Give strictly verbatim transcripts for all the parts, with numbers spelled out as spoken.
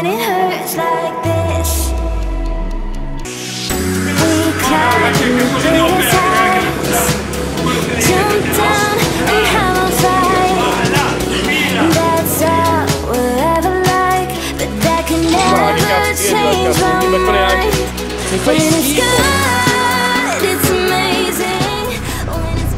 when it hurts like this. We climb this heights, jump down and have a fight. That's all we'll ever like, but that can never change my mind. When it's good, it's amazing. When it's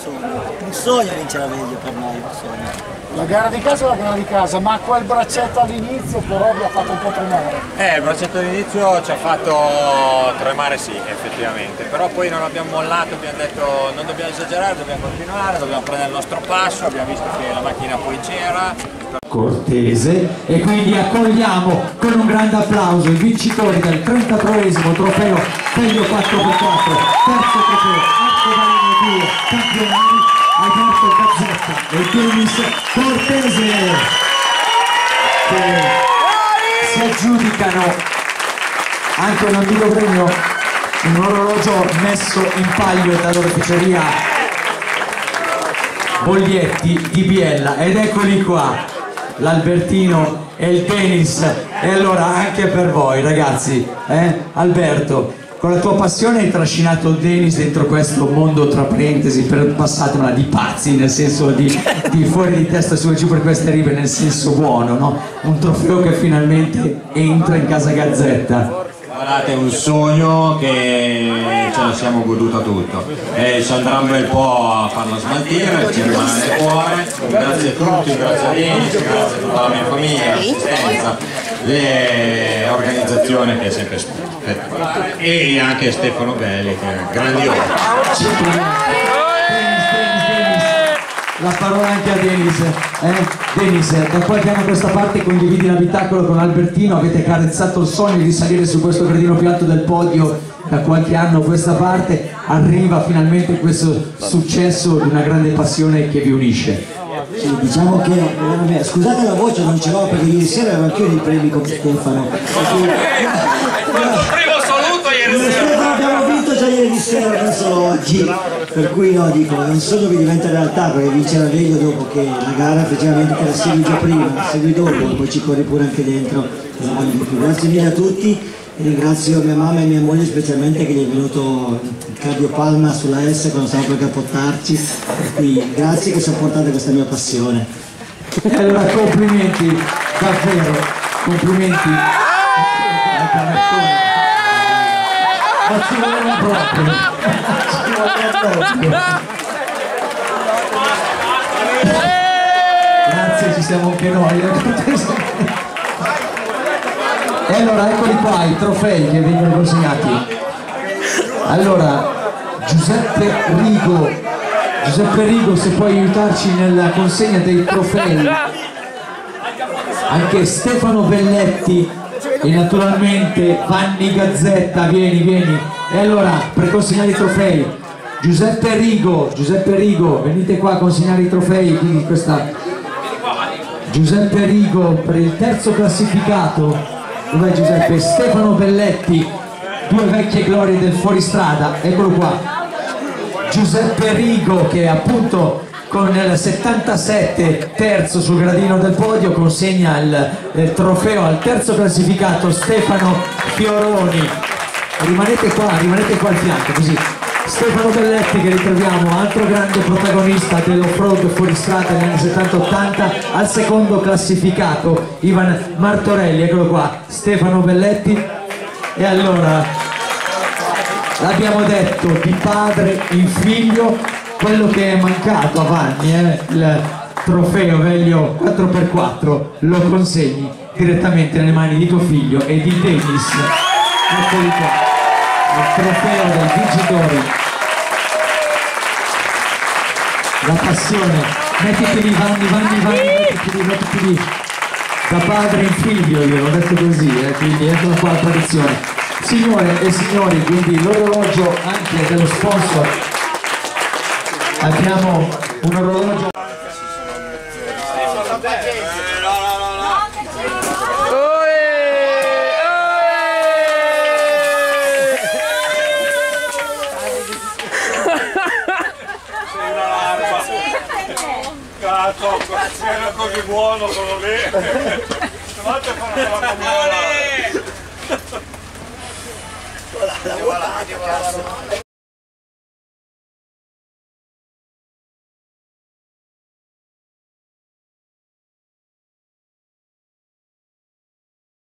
sogno, un sogno vincere la Veglio per noi, un sogno. La gara di casa è la gara di casa, ma quel braccetto all'inizio però vi ha fatto un po' tremare. Eh, il braccetto all'inizio ci ha fatto tremare, sì, effettivamente, però poi non abbiamo mollato, abbiamo detto non dobbiamo esagerare, dobbiamo continuare, dobbiamo prendere il nostro passo, abbiamo visto che la macchina poi c'era. Cortese, e quindi accogliamo con un grande applauso i vincitori del trentatreesimo trofeo Veglio quattro per quattro, terzo trofeo Arcobaleno due, campionati Alberto Gazzetta e Denis Cortese, che si aggiudicano anche un antico premio, un orologio messo in palio dall'oreficeria Boglietti di Biella, ed eccoli qua l'Albertino e il Denis. E allora anche per voi ragazzi, eh? Alberto, con la tua passione hai trascinato il Denis dentro questo mondo, tra parentesi, per passatemela, di pazzi, nel senso di, di fuori di testa su e giù per queste rive, nel senso buono, no? Un trofeo che finalmente entra in casa Gazzetta. Guardate, è un sogno che ce la siamo goduta tutto, e ci andrà un bel po' a farlo smaltire, ci rimane nel cuore. Grazie a tutti, grazie a Denis, grazie a tutta la mia famiglia, l'assistenza, l'organizzazione che è sempre spettacolare, e anche Stefano Belli che è grandioso. La parola anche a Denis. Eh? Denis, da qualche anno a questa parte condividi l'abitacolo con Albertino, avete carezzato il sogno di salire su questo gradino più alto del podio da qualche anno a questa parte, arriva finalmente questo successo di una grande passione che vi unisce. Sì, diciamo che, scusate la voce, non ce l'ho perché ieri sera ero anch'io nei premi con Stefano. Primo saluto ieri sera. Abbiamo vinto già ieri sera, non solo oggi. Per cui no, dico, è un sogno che diventa realtà, perché vincere la Veglio dopo che la gara effettivamente te la segui già prima, la segui dopo e poi ci corri pure anche dentro. Grazie mille a tutti e ringrazio mia mamma e mia moglie specialmente che gli è venuto il cardiopalma sulla S quando stavo per cappottarci, per cui grazie che sopportate questa mia passione. E allora complimenti, davvero, complimenti. Ma ci voleva proprio, ci voleva proprio. Grazie, ci siamo anche noi. E allora eccoli qua i trofei che vengono consegnati. Allora, Giuseppe Rigo, Giuseppe Rigo, se puoi aiutarci nella consegna dei trofei. Anche Stefano Belletti e naturalmente Vanni Gazzetta, vieni, vieni. E allora, per consegnare i trofei, Giuseppe Rigo, Giuseppe Rigo, venite qua a consegnare i trofei, quindi questa Giuseppe Rigo per il terzo classificato. Dov'è Giuseppe? Stefano Belletti, due vecchie glorie del fuoristrada, eccolo qua. Giuseppe Rigo che appunto con il settantasette terzo sul gradino del podio consegna il, il trofeo al terzo classificato Stefano Fioroni. Rimanete qua, rimanete qua al fianco così. Stefano Belletti che ritroviamo, altro grande protagonista dell'off-road fuoristrada negli anni settanta ottanta, al secondo classificato Ivan Martorelli, eccolo qua, Stefano Belletti. E allora, l'abbiamo detto, di padre in figlio, quello che è mancato a Vanni, eh, il trofeo Veglio quattro per quattro, lo consegni direttamente nelle mani di tuo figlio e di Denis. Eccoli qua. Il trofeo dei vincitori, la passione, mettiti lì Vanni, Vanni, Vanni, mettiti lì, mettiti lì, da padre in figlio, io l'ho detto così, eh, quindi eccola qua la tradizione. Signore e signori, quindi l'orologio anche dello sponsor, abbiamo un orologio. Cazzo, era così buono quello lì. Stavolta fanno la comunione.